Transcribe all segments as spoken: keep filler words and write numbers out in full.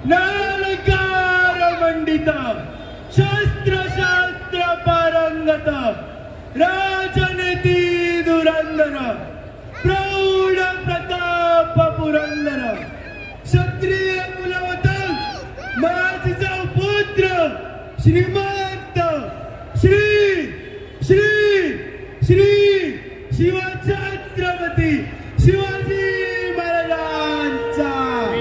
नालकार मंडित शस्त्र शास्त्र पारंगत राजनीती धुरंधर प्रौढ प्रताप पुरंदर क्षत्रिय कुलवतन माझा पुत्र श्रीमंत श्री श्री श्री शिवछत्रपती शिवाजी महाराजांचा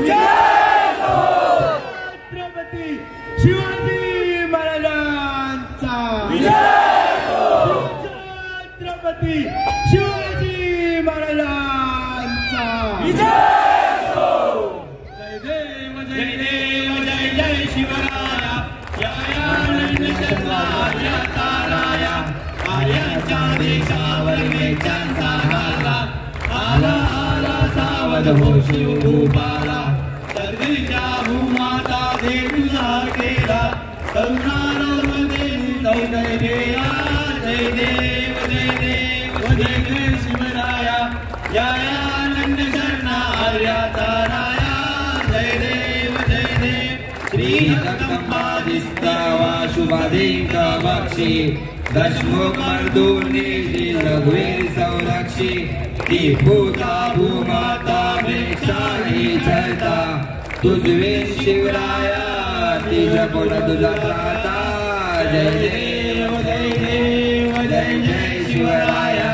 छत्रपती शिवाजी महाराजांचा छत्रपती शिवाजी महाराजांचा जय देव जय देव जय जय शिवराया जयानंद शर्माया ताराया आर्यांच्या देशावर वेच्यांचा घाला आला आला सावध हो शिवभूपाला सर्वेच्या भूमाता देवीला केला करुणारमध्ये जय जय देया जय देव जय देव जय जय शिवराया जयानंद शर्मा आर्या ताराया जय देव जय देव श्री जगदंबादिस्तवा शुभाधिका बक्षी दशमुख मर्दूनी श्री रघुवीर संरक्षी ती भूता भूमाता प्रेक्षाही चरता तुझवे शिवराया तिज पुढ तुझा त्राता जय देव जय देव जय जय शिवराया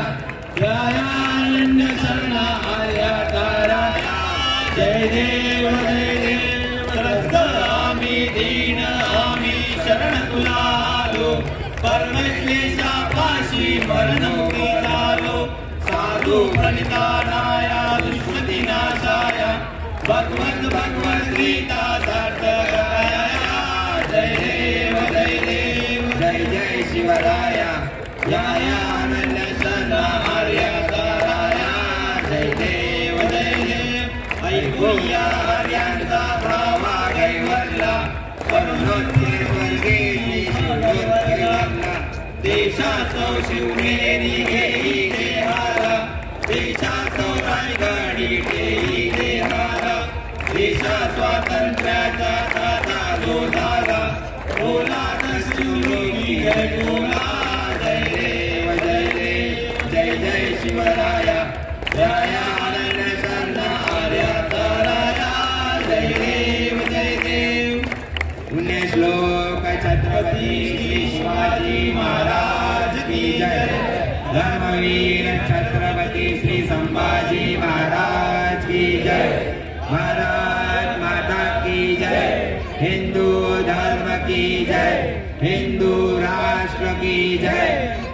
जयानंद शर्मा आर्या ताराया जय देव जय देव रक्त आम्ही दीन आम्ही शरण तुला आलो परमेश्वरीच्या पाशी मरणमुखी झालो साधू प्रणितानाया दुष्मती नाशाया भगवत भगवत गीता सार्थकाया जय देव जय देव जय जय शिवराया जयानंद शर्मा आर्या ताराया जय देव जय देव ऐकूया आर्यांचा भावा कैवरला करुणोत्तर वर्गेची शिवोत्तरला देशाचो शिवनेरी घेई देहाला देशाचो रायगडी ठेई देहाला देशा स्वातंत्र्याचा दाता जो झाला बोला शिवयोगी बोला जय देव जय देव जय जय शिवराया जयानंद शर्मा आर्या ताराया जय देव जय देव पुण्य श्लोक छत्रपती शिवाजी महाराज की जय धर्मवीर छत्रपती श्री संभाजी महाराज की जय भारत माता की जय हिंदू धर्म की जय हिंदू राष्ट्र की जय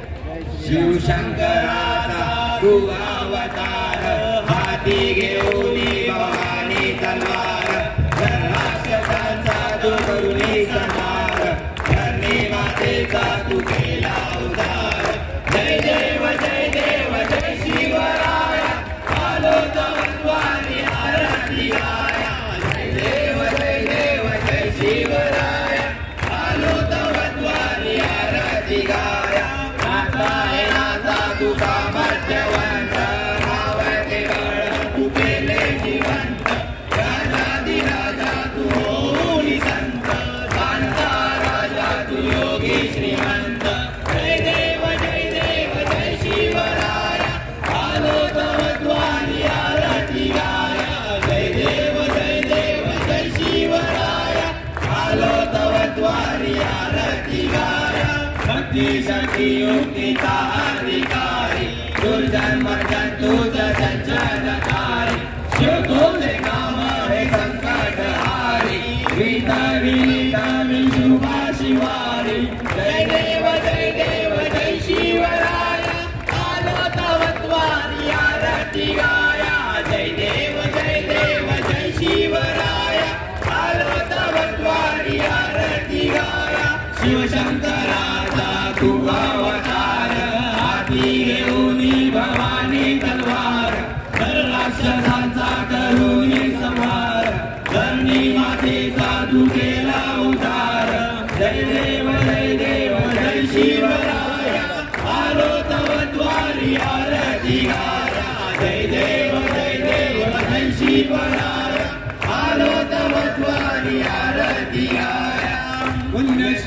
शिवशंकराचा तू अवतार हाती घेऊन भवानी तलवार राक्षसांचा तू करुणी संहार धरणी मातेचा तू केला उद्धार जय देव जय देव जय शिवराया आलो तवद्वारी आरती गाया जय देव जय देव जय शिवराया आलो तवद्वारी आरती गाया नाथा हे नाथा तू सामर्थ्यवंत नावाचे बळ तू केले जिवंत राजाधिराजा तू होनी संत कांता राजा तू योगी श्रीमंत जय देव जय देव जय शिवराया आलो तवद्वारी आरती गाया जय देव जय देव जय शिवराया आलो तवद्वारी आरती गाया भक्ती शक्ती युक्तीचा अधिकारी दुर्जन मर्जन तुझ संचारकारी शिव तुझे काम हे संकट हारी विता विनिता विशुभा शिवारी जय देव जय देव जय शिवराया आलो तवद्वारी आरती गाया जय देव जय देव जय शिवराया आलो तवद्वारी आरती गाया शिवशंकराचा तू अवतार हाती घेऊन भवानी तलवार तर राक्षसांचा करून संहार धरणी मातेचा तू केला उद्धार जय देव जय देव जय शिवराया आलो तवद्वारी आरती गाया जय देव जय देव जय शिवराया आलो तवद्वारी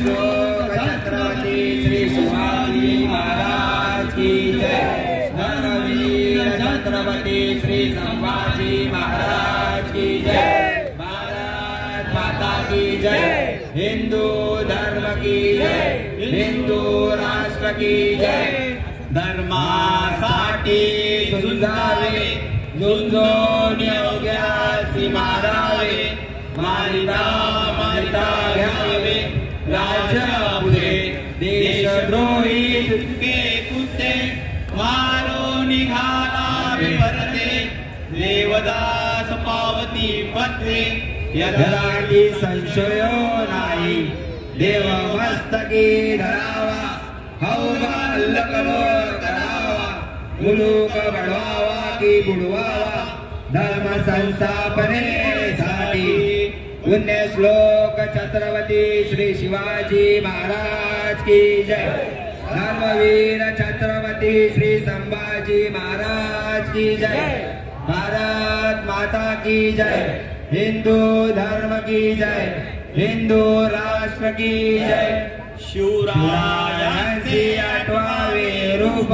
श्लोक छत्रपती श्री शिवाजी महाराज की जय। धर्मवीर छत्रपती श्री संभाजी महाराज की जय। भारत माता की जय। हिंदू धर्म की जय। हिंदू राष्ट्र की जय। धर्मासाठी झुंजावे झुंजून योग्यासी मारावे मारिता मारिता घ्यावे राज्य पुढे देशद्रोही तुटके कुत्ते मारो निघाला विवरते देवदास पावती पत्रे यथार्थी संशय नाही देव मस्तकी धरावा हौवा अल्लकलो करावा मुलूक बढवावा की बुडवावा धर्म संस्थापनेसाठी पुण्य श्लोक छत्रपती श्री शिवाजी महाराज की जय। धर्मवीर छत्रपती श्री संभाजी महाराज की जय। भारत माता की जय। हिंदू धर्म की जय। हिंदू राष्ट्र की जय। शिवरायांचे आठवावे रूप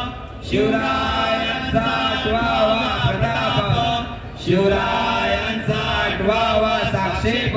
शिवरायांचा आठवावा प्रताप शिवरायांचा आठवावा साक्षेप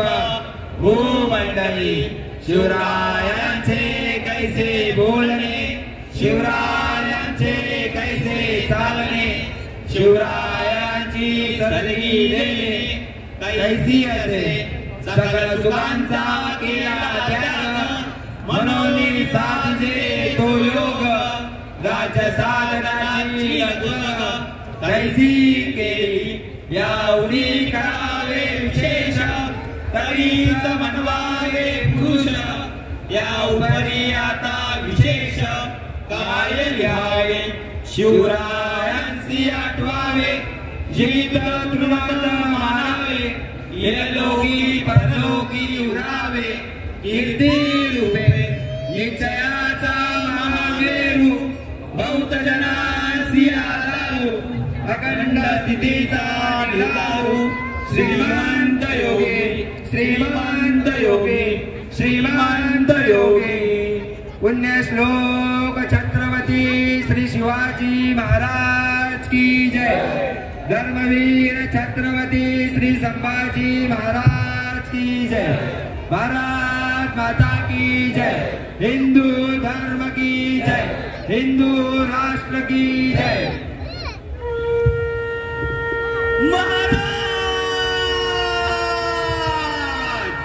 भूमंडळी शिवरायांचे कैसे बोलणे शिवरायांचे कैसे चालणे शिवरायांची सदगी देणे कैसी असे सकल सुखांचा केला त्याग मनोनी साधे तो योग राज्य साधनाची अगुण कैसी केली याउनी करावे विशेष तरीच मनवावे पुरुष या उपरी आता विशेष काय लिहावे शिवरायांसी आठवावे जीवित तृणात मानावे इहलोकी परलोकी उरावे कीर्ती रूपे निश्चयाचा महामेरू बहुत जनांसी आधारू अखंड स्थितीचा निधारू श्रीमंत योगी श्रीमंत योगी श्रीमंत योगी। पुण्य श्लोक छत्रपती श्री शिवाजी महाराज की जय। धर्मवीर छत्रपती श्री संभाजी महाराज की जय। भारत माता की जय। हिंदू धर्म की जय। हिंदू राष्ट्र की जय। महाराज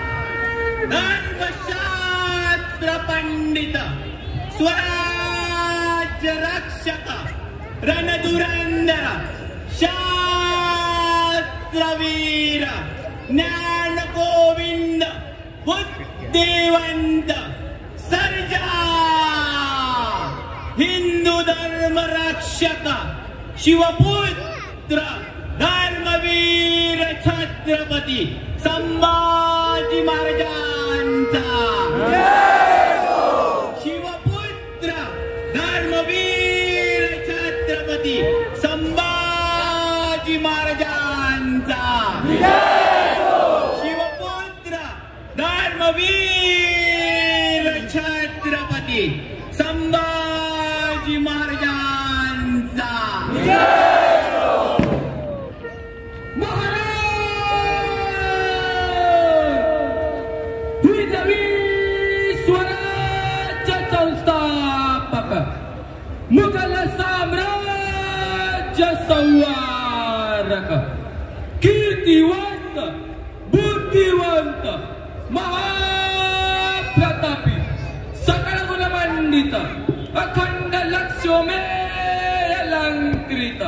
धर्मशास्त्र पंडित स्वराज्य रक्षक रणधुरंधर शास्त्रवीर ज्ञान गोविंद बुद्धिवंत सर्जा हिंदू धर्म रक्षक शिवपुत्र धर्मवीर छत्रपती संभाजी महाराजांचा शिवपुत्र धर्मवीर छत्रपती संभाजी महाराजांचा शिवपुत्र धर्मवीर छत्रपती संभाजी महाराजांचा मुघल साम्राज्य संवारक कीर्तिवंत बुद्धिवंत महाप्रतापी सकळ गुणमंडित अखंड लक्ष्मे अलंकृत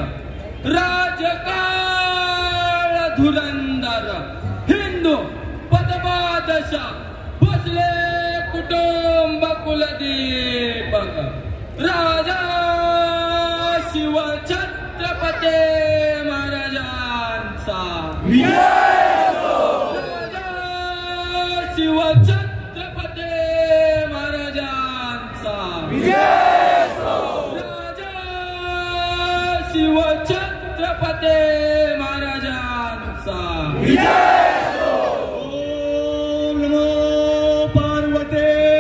राजकाळ धुरंधर हिंदू पदबादशा बसले कुटुंब कुलदीपक राजा शिव छत्रपती महाराजांचा राजा शिव छत्रपती महाराजांचा राजा शिव छत्रपती महाराजांचा ओम नमो पार्वते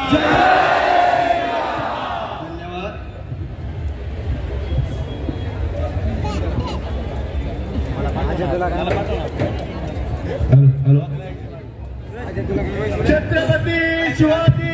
छत्रपती शिवाजी